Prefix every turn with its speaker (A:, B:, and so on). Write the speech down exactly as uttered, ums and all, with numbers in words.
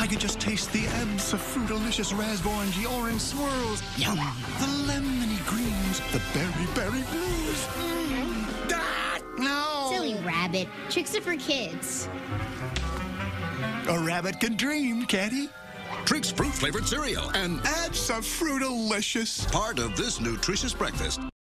A: could just taste the abso-fruit-delicious raspberry orange swirls. Yum. The lemony greens, the berry berry blues. Mm. Ah, no.
B: Silly rabbit. Trix are for kids.
A: A rabbit can dream, can't he?
C: Trix fruit-flavored cereal and
A: Abso-fruit-delicious.
C: part of this nutritious breakfast.